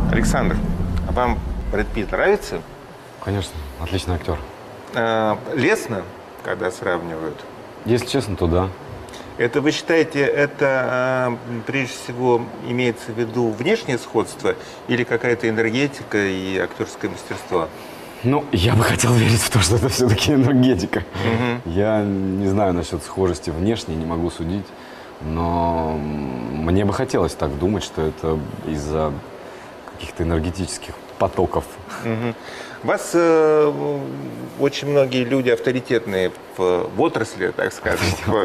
Александр, а вам Брэд Питт нравится? Конечно, отличный актер. Лестно, когда сравнивают? Если честно, то да. Это вы считаете, это прежде всего имеется в виду внешнее сходство или какая-то энергетика и актерское мастерство? Ну, я бы хотел верить в то, что это все-таки энергетика. Я не знаю насчет схожести внешней, не могу судить. Но мне бы хотелось так думать, что это из-за каких-то энергетических потоков. Вас очень многие люди авторитетные в отрасли, так скажем,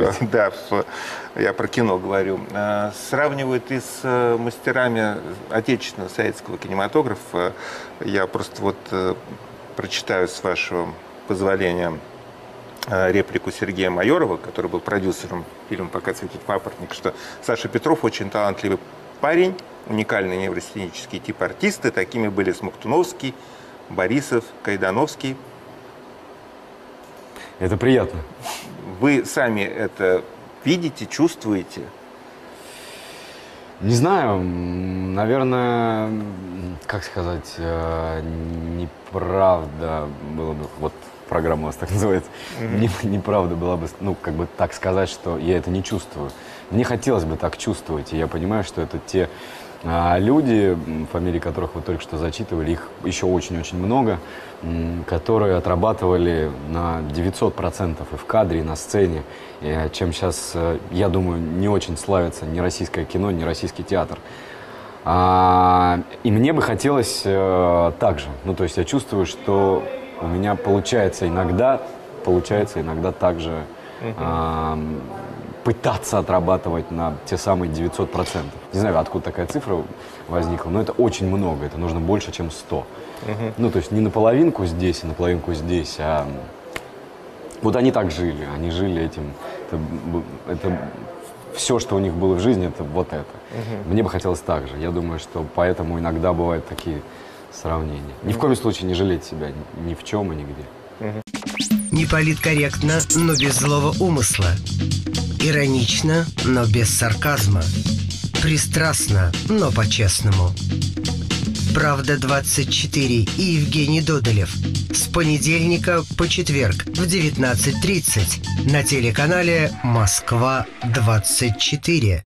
я про кино говорю, сравнивают и с мастерами отечественного советского кинематографа. Я просто вот прочитаю, с вашего позволения, реплику Сергея Майорова, который был продюсером фильма «Пока цветет папоротник», что Саша Петров очень талантливый парень, уникальный неврастенический тип артиста. Такими были Смоктуновский, Борисов, Кайдановский. Это приятно. Вы сами это видите, чувствуете? Не знаю, наверное, как сказать, неправда было бы, вот программа у вас так называется, неправда была бы, ну, как бы так сказать, что я это не чувствую. Мне хотелось бы так чувствовать, и я понимаю, что это те люди, фамилии которых вы только что зачитывали, их еще очень-очень много, которые отрабатывали на 900% и в кадре, и на сцене, и чем сейчас, я думаю, не очень славится ни российское кино, ни российский театр. И мне бы хотелось так же. Ну, то есть я чувствую, что у меня получается иногда также пытаться отрабатывать на те самые 900%. Не знаю, откуда такая цифра возникла, но это очень много, это нужно больше, чем 100. Ну, то есть не наполовинку здесь и наполовинку здесь, а вот они так жили, они жили этим, это все, что у них было в жизни, это вот это. Мне бы хотелось так же. Я думаю, что поэтому иногда бывают такие сравнения. Ни в коем случае не жалеть себя ни в чем и нигде. Не политкорректно, но без злого умысла. Иронично, но без сарказма. Пристрастно, но по-честному. «Правда-24» и Евгений Додолев. С понедельника по четверг в 19:30 на телеканале «Москва-24».